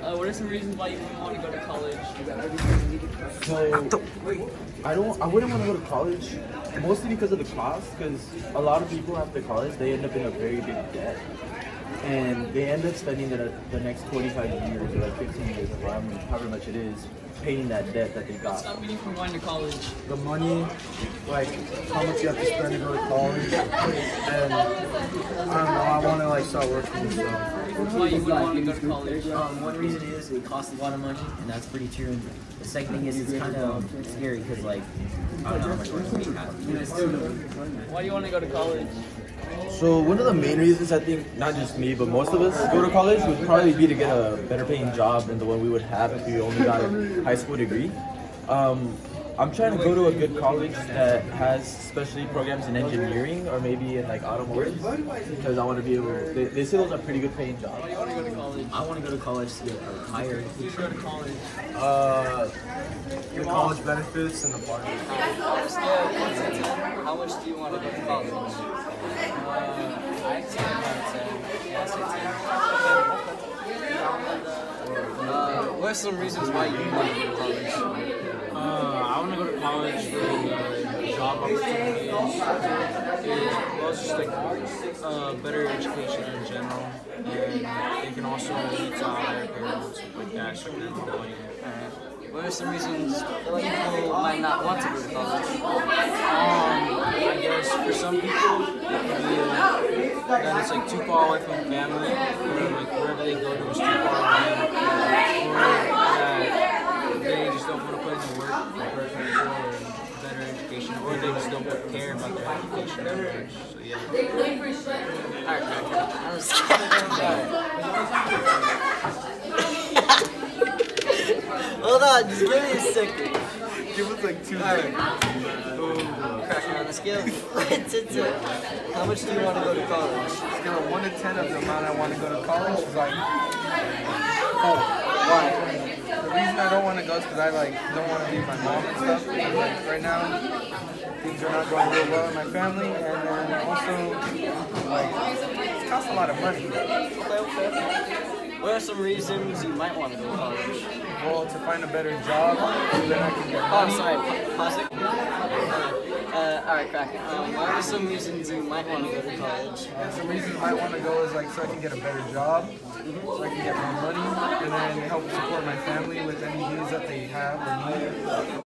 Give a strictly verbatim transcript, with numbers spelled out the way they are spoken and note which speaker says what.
Speaker 1: Uh, what are some reasons why you want to go to college?
Speaker 2: So, I don't. I wouldn't want to go to college, mostly because of the cost. Because a lot of people after college, they end up in a very big debt, and they end up spending the, the next twenty-five years or like fifteen years, or however however much it is, paying that debt that they got.
Speaker 1: Stop you from going to college.
Speaker 3: The money, like how much you have to spend to go to college, and I don't know. I want to like start working. So.
Speaker 1: Why you wouldn't want to go to college?
Speaker 4: Um, one reason is it costs a lot of money, and that's pretty true. And the second thing is it's kind of scary because, like, I don't know how much work we have.
Speaker 1: Why do you want to go to college?
Speaker 2: So one of the main reasons I think, not just me, but most of us go to college would probably be to get a better paying job than the one we would have if we only got a high school degree. Um, I'm trying to go to a good college that has specialty programs in engineering or maybe in like automotive because I want to be able to, they, they say those are pretty good paying jobs.
Speaker 1: Why do you want to go to college?
Speaker 4: I want to go to college to get a higher
Speaker 1: You
Speaker 4: education.
Speaker 1: go to college.
Speaker 3: Uh, the college benefits and the party.
Speaker 1: How much do you want to go to college? Uh, I'd say about ten. Yeah, I'd say ten. Uh, what are some reasons why you want to go to college?
Speaker 5: Uh, I want to go to college for the job opportunities, as well as just like uh, better education in general, and it can also lead to higher payroll and stuff like that, so there's more money.
Speaker 1: What are some reasons people might not want to go to college?
Speaker 5: Um, I guess for some people, it could be uh, that it's like too far away from family, or like wherever they go to is too far away, or that they just don't want to put in the work for a better education, or they just don't care about their education that much. So yeah.
Speaker 1: Alright, I'm just kidding. Hold on, just give me a second.
Speaker 3: Give us like two
Speaker 1: Alright. Cracking on the scale. one to ten. How much do you want to go to college?
Speaker 3: Scale of one to ten of the amount I want to go to college is like four.
Speaker 1: Why?
Speaker 3: The reason I don't want to go is because I like don't want to leave my mom and stuff. And, like right now, things are not going real well in my family, and then also like it costs a lot of money.
Speaker 1: Okay, okay. What are some reasons you might want to go to college?
Speaker 3: Well, to find a better job, so then I can get
Speaker 1: Oh,
Speaker 3: money.
Speaker 1: I'm sorry. Pa- pause it. Uh, alright, crack. Um, what are some reasons you might want to go to college?
Speaker 3: And some reasons I want to go is like so I can get a better job, so I can get more money, and then help support my family with any needs that they have or need.